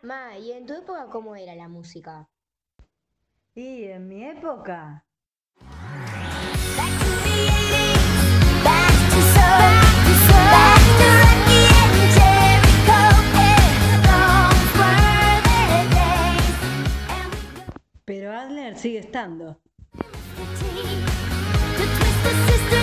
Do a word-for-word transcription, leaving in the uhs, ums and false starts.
Ma, ¿y en tu época cómo era la música? Y en mi época, pero Adler sigue estando. The twisted sister